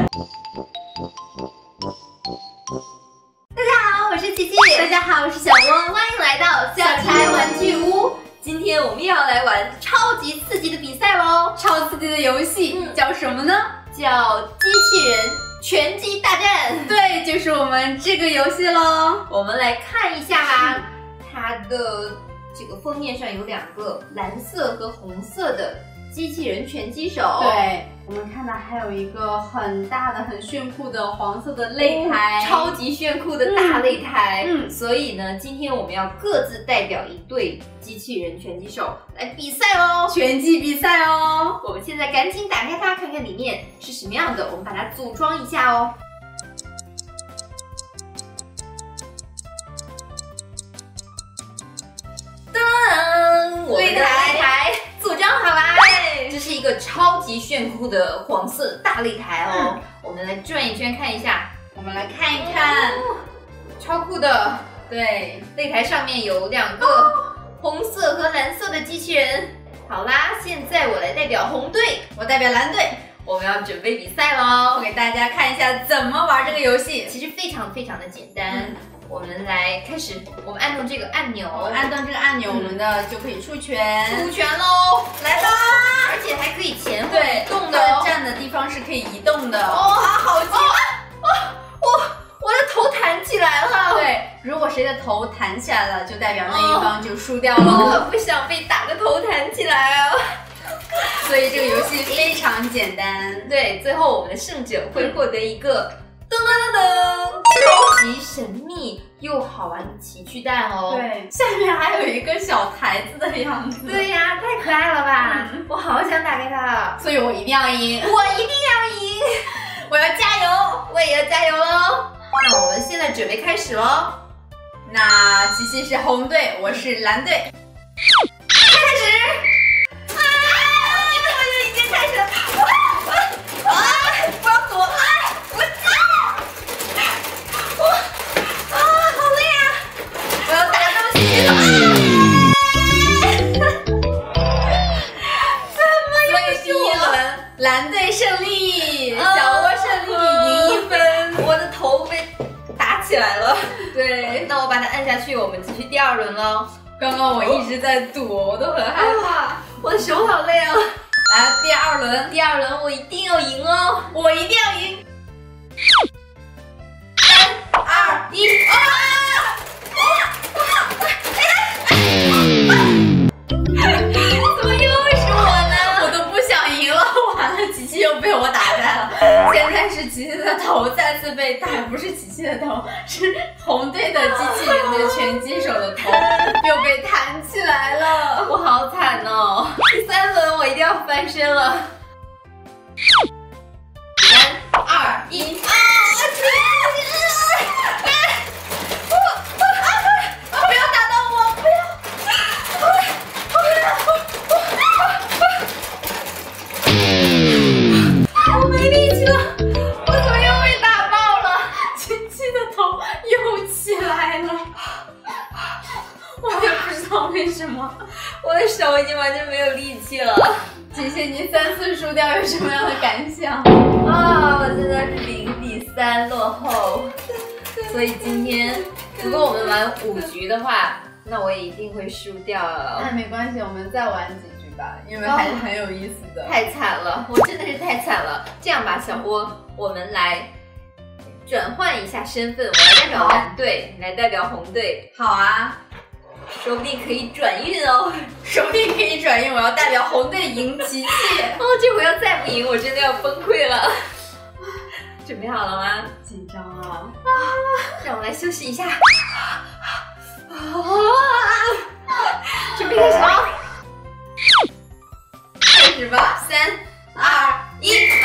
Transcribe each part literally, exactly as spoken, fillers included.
大家好，我是琪琪。大家好，我是小窝。欢迎来到小柴玩具屋。今天我们又要来玩超级刺激的比赛喽！ 超刺激的游戏、嗯、叫什么呢？ 叫机器人拳击大战。 对，就是我们这个游戏喽。 我们来看一下吧，它的这个封面上有两个蓝色和红色的机器人拳击手。 对，我们看到还有一个很大的、很炫酷的黄色的擂台， 哦、超级炫酷的大擂台。嗯，嗯所以呢，今天我们要各自代表一对机器人拳击手来比赛哦， 拳击比赛哦。 我们现在赶紧打开它，看看里面是什么样的。我们把它组装一下哦。噔，我们的擂台组装好啦。这是一个超级炫酷的黄色大擂台哦，嗯、我们来转一圈看一下。 我们来看一看， 哦、超酷的。对，擂台上面有两个红色和蓝色的机器人。好啦，现在我来代表红队， 我代表蓝队， 我们要准备比赛喽。 我给大家看一下怎么玩这个游戏， 其实非常非常的简单。嗯我们来开始，我们按动这个按钮， 我们按动这个按钮，嗯、我们的就可以出拳， 出拳喽！来吧！而且还可以前后移动的、哦， 站的地方是可以移动的。 哦，好激！哦，我我的头弹起来了。 对，如果谁的头弹起来了，就代表那一方就输掉了。 我可不想被打个头弹起来啊！ 所以这个游戏非常简单。 对，最后我们的胜者会获得一个。噔噔噔噔，超级神秘又好玩的奇趣蛋哦！ 对，下面还有一个小台子的样子。 对呀，太可爱了吧！嗯、我好想打开它， 所以我一定要赢！ 我一定要赢！ 我要加油！ 我也要加油喽！那我们现在准备开始喽。 那琪琪是红队，我是蓝队。 开始！啊！你怎么就已经开始了？啊！不要躲！啊！我啊！我啊，好累啊！我要打到洗手啊！怎么又是我？ 蓝队胜利，小窝胜利，赢一分。 我的头被打起来了。对，那我把它按下去，我们继续第二轮喽。 刚刚我一直在躲，我都很害怕， 我的手好累啊！ 来，第二轮， 第二轮我一定要赢哦！ 我一定要赢！ 三二一，啊！怎么又是我呢？ 我都不想赢了，完了，琪琪又被我打败了。现在是琪琪的头再次被打，不是琪琪的头，是红队的机器人的拳击手的头又被弹起来了。 我好惨哦！第三轮我一定要翻身了。三二一，啊！不要打到我！不要！我没力气了，我怎么又被打爆了？ 琪琪的头又起来了，我也不知道为什么， 我的手已经完全没有力气了。 琪琪，你三次输掉有什么样的感想？ 啊，我现在是零比三落后，所以今天如果我们玩五局的话，那我也一定会输掉了。 那没关系，我们再玩几局吧，因为还是很有意思的。 太惨了，我真的是太惨了。这样吧，小窝，我们来转换一下身份，我来代表蓝队，你来代表红队。 好啊。 说不定可以转运哦， 说不定可以转运。我要代表红队赢琪琪。 哦，这回要再不赢，我真的要崩溃了。准备好了吗？ 紧张啊！ 啊，让我来休息一下。啊！准备开始喽！ 开始吧！ 三二一，啊！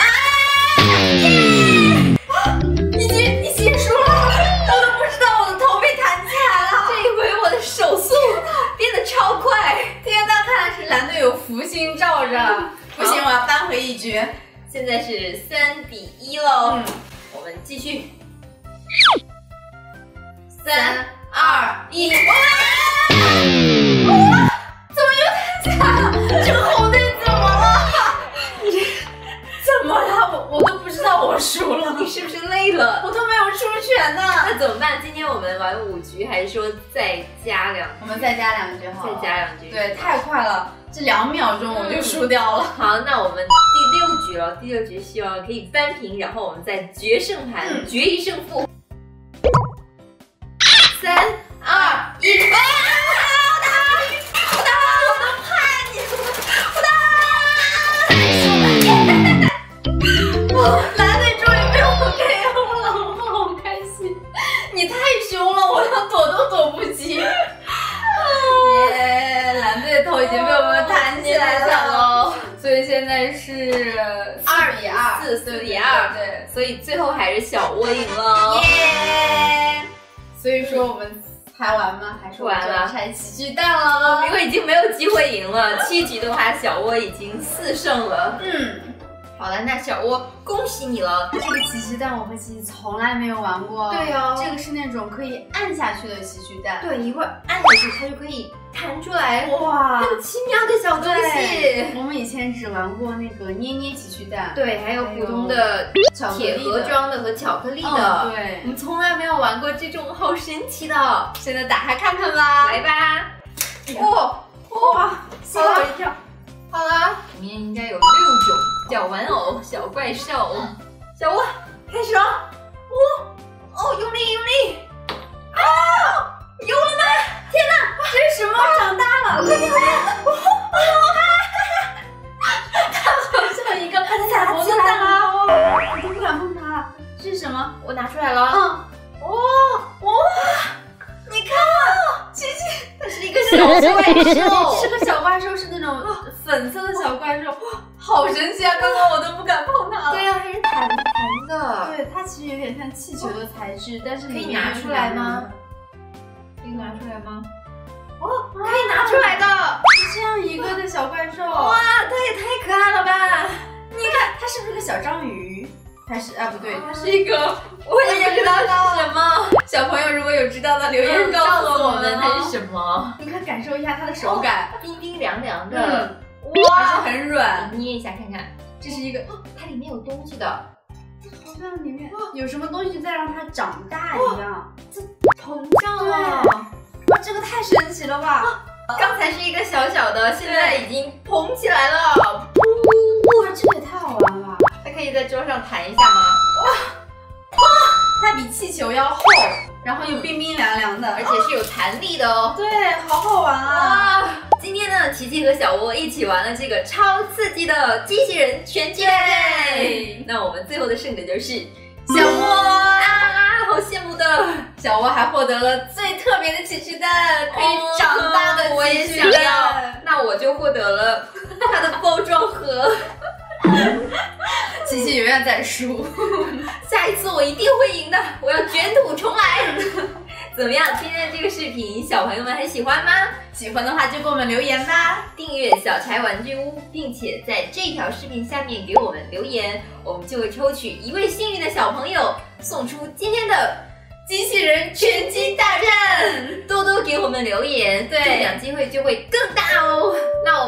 已经已经输了，我都不知道我的头被弹起来了。 这一回我的手速变得超快！ 天哪，看来是蓝队有福星照着。不行，我要扳回一局。 现在是三比一喽。嗯，我们继续。三二一，哇！ 怎么又弹起来了？这个红队怎么了？你这怎么了？我我都不知道我我输了， 你是不是累了？ 我都没有出拳呢。 那怎么办？今天我们玩五局，还是说再加两？ 我们再加两局好了。 再加两局。 对，太快了，这两秒钟我就输掉了。 嗯、好，那我们第六局了，第六局希望可以扳平，然后我们再决胜盘，嗯、决一胜负。三二一，啊！我打，我打，我都怕你，我打！ 我蓝队终于被我 K O 了，我好开心！你太凶了，我要躲都躲不及。耶，蓝队的头已经被我们弹起来了，所以现在是二比二， 四四比二， 对， 所以最后还是小窝赢了。 耶！所以说我们还玩吗？还是完了？ 拆奇趣蛋了？ 因为已经没有机会赢了，七局的话，小窝已经四胜了。 嗯。 好了，那小窝恭喜你了！ 这个奇趣蛋我和琪琪从来没有玩过。 对哦， 这个是那种可以按下去的奇趣蛋。 对，一会儿按下去它就可以弹出来。 哇， 这么奇妙的小东西！ 我们以前只玩过那个捏捏奇趣蛋， 对，还有普通的铁盒装的和巧克力的。 嗯、对， 我们从来没有玩过这种好神奇的。 现在打开看看吧。 来吧！ 哇哇，吓我一跳！ 好了，里面应该有六种小玩偶、小怪兽。小窝开始了，哦哦，用力用力！啊，有了吗？天哪， 这是什么？长大了！快点快点！它好像一个彩虹的蛋糕，我都不敢碰它。这是什么？ 我拿出来了。 嗯，哇哇！你看，琪琪， 它是一个小怪兽， 是个小怪兽，是那种粉色的小怪兽，哇，好神奇啊！刚刚我都不敢碰它了。 对啊，还是弹弹的。 对，它其实有点像气球的材质，但是可以拿出来吗？ 可以拿出来吗？ 哦，可以拿出来的， 是这样一个的小怪兽。 哇，它也太可爱了吧！ 你看，它是不是个小章鱼？它是啊，不对，它是一个， 我也不知道是什么。 小朋友如果有知道的，留言告诉我们它是什么。 你看，感受一下它的手感， 冰冰凉凉的， 哇，而且很软。 捏一下看看， 这是一个， 它里面有东西的， 好像里面有什么东西在让它长大一样， 这膨胀了。 哇，这个太神奇了吧！ 刚才是一个小小的，现在已经膨起来了。 哇，这个也太好玩了吧！ 它可以在桌上弹一下吗？哇哇，它比气球要厚，然后又冰冰凉凉的， 而且是有弹力的哦。 对，好好玩啊！ 哇，今天呢，琪琪和小窝一起玩了这个超刺激的机器人拳击类。那我们最后的胜者就是小窝啊！好羡慕的， 小窝还获得了最特别的奇趣蛋，可以长大的奇趣蛋。 我也想要，那我就获得了它的包装盒。 琪琪永远在输， 下一次我一定会赢的，我要卷土重来。怎么样？今天的这个视频，小朋友们很喜欢吗？ 喜欢的话就给我们留言吧， 订阅小柴玩具屋，并且在这条视频下面给我们留言，我们就会抽取一位幸运的小朋友，送出今天的机器人拳击大战。多多给我们留言，对，中奖机会就会更大哦。那我